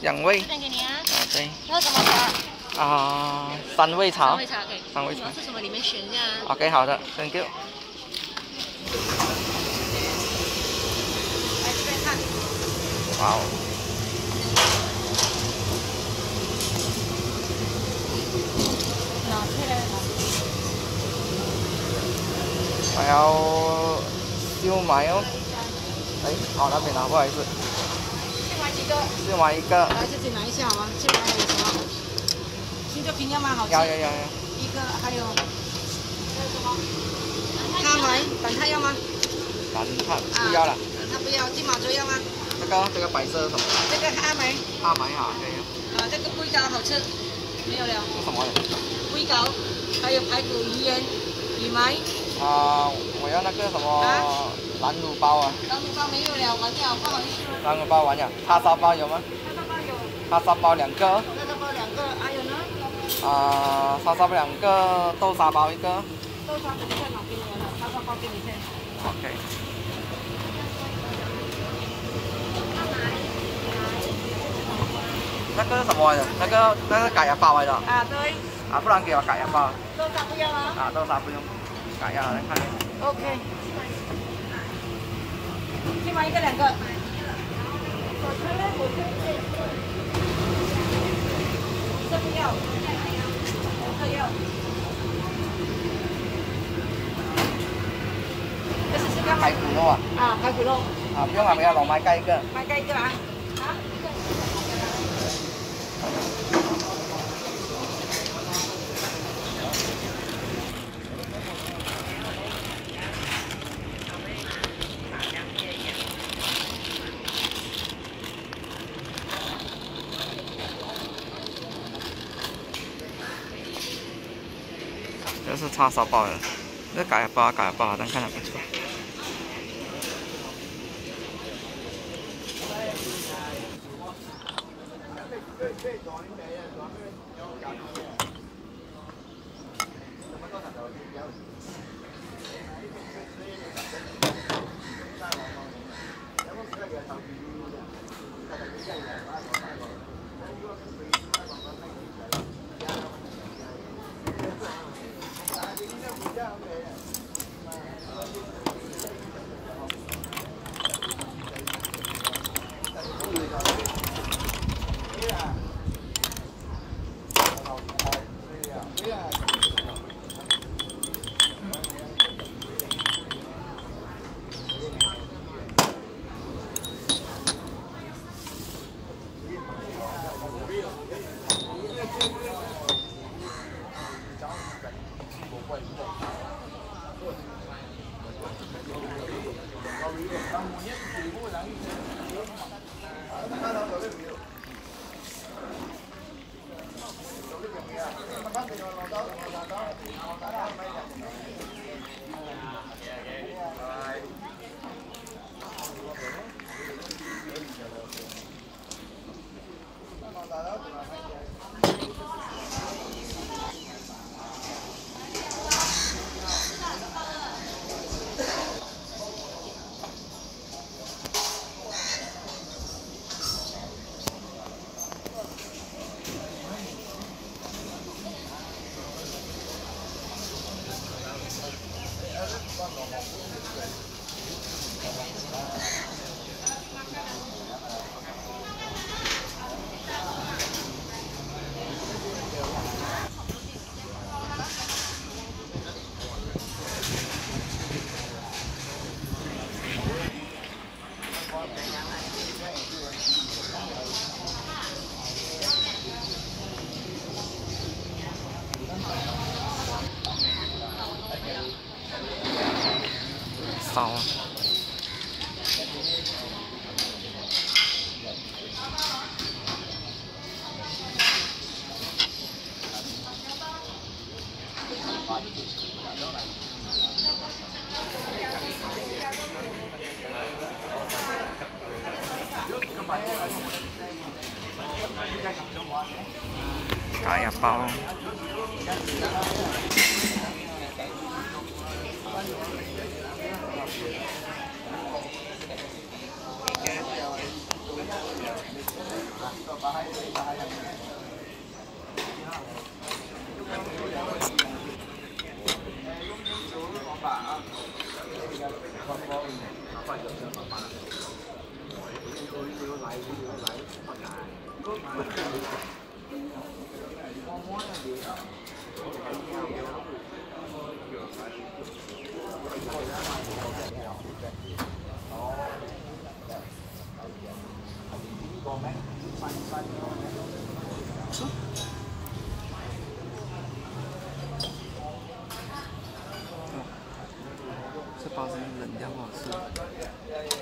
2位。 这边给你啊。 啊，对。 喝什么茶？ 3味茶。 3味茶可以。 3味茶。 是什么？里面选一下啊。 OK， 好的 ，Thank you。 来这边看。 哇哦。 拿出来。 我要燒賣哦。哎，好，那边拿，不好意思。 先买几个？ 先买一个。 来自己拿一下好吗？先买还有什么？新州平要吗？好吃。 要。 一个，还有什么？他买板菜要吗？ 板菜不要了。 他不要，金马洲要吗？ 这个白色是什么？ 这个阿梅。 阿梅哈，可以。 这个龟膏好吃，没有了。 是什么的？ 龟膏，还有排骨、鱼圆、羽梅。 我要那个什么南乳包啊。 南乳包没有了，完了，不好意思。 南乳包完了，叉烧包有吗？ 叉烧包有。 叉烧包2个。 叉烧包2个，还有呢？ 叉烧包2个，豆沙包1个。 豆沙等一下拿给你了，叉烧包给你先。 OK。那个是什么来着？那个改牙包来的。 对。 不然给我改牙包。 豆沙不要吗？ 豆沙不用，改一下来看。 OK。先买1个2个。这不要，这要。这是个排骨肉啊？ 排骨肉。 不用不要，买盖1个。 买盖1个啊。 这是叉烧包的，这改包，但看着不错。烧啊！改牙包。 这包是冷掉不好吃。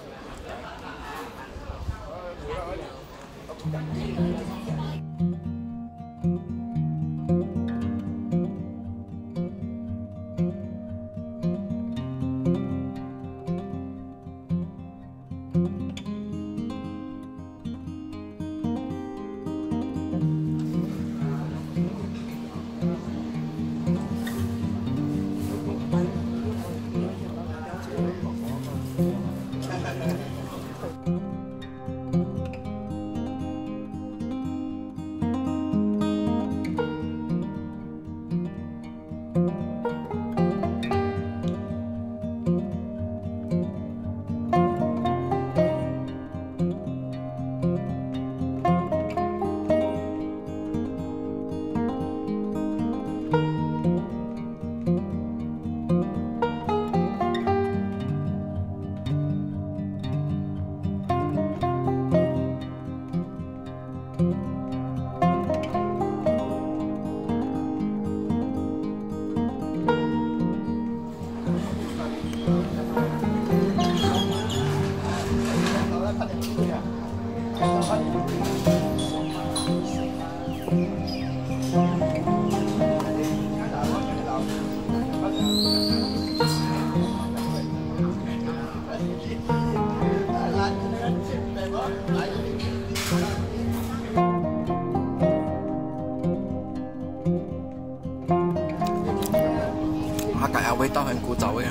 它改的味道很古早味啊。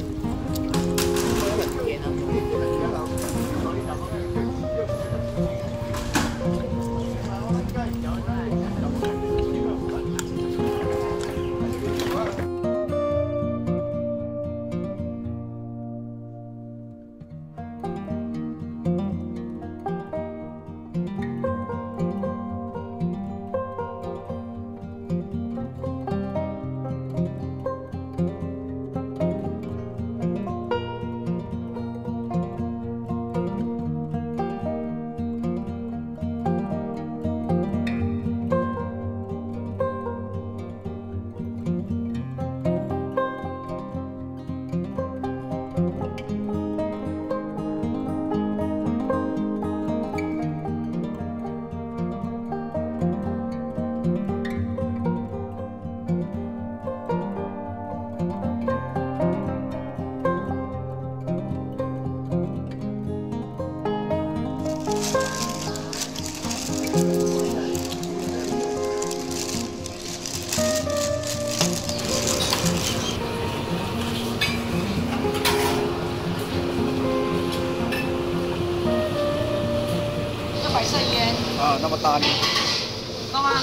啊，那么大力。 够吗？